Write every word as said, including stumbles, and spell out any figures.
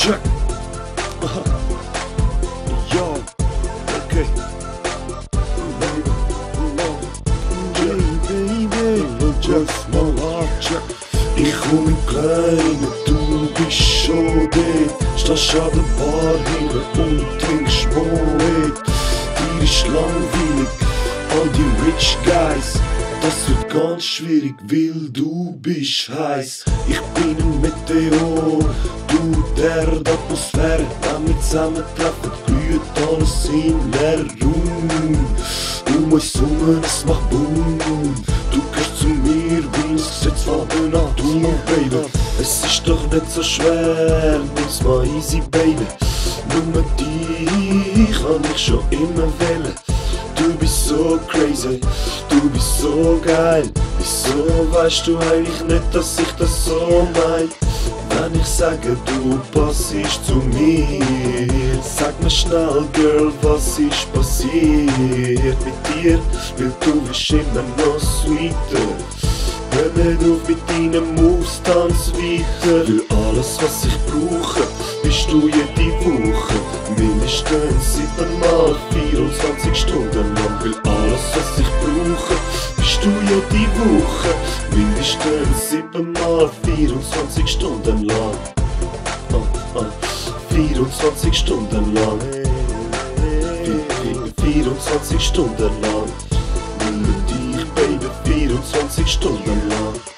check. Yo, okay. Just mal check. Ich komm im Kleinen, du bist schon dort. Stehst an der Bar hinten und trinkst Moet. Dir ist langweilig, all die Rich Guys. Das wird ganz schwierig, weil du bist heiß. Ich bin ein Meteor, du der Atmosphäre. Wenn wir zusammentreffen, glüht alles in leer Raum. Um uns herum, es macht Boom. Du gehörst zu mir wie ein Gesetz von der Natur, Baby. Es ist doch nicht so schwer, nimm's mal easy, Baby. Nur dich kann ich schon immer wählen. Du bist so crazy, du bist so geil. Wieso weißt du eigentlich nicht, dass ich das so mein? Wenn ich sage, du passst zu mir, sag mir schnell, Girl, was ist passiert mit dir? Weil du bist immer noch sweeter. Hör nicht auf mit deinen Moves, tanz weiter. Für alles, was ich brauche, bist du jede Woche. Mindestens siebenmal vierundzwanzig Stunden lang. Weil alles, was ich brauche, bist du jede Woche. Mindestens siebenmal vierundzwanzig Stunden lang. Ah, ah, vierundzwanzig Stunden lang. vierundzwanzig Stunden lang. Nur dich, Baby, vierundzwanzig Stunden lang.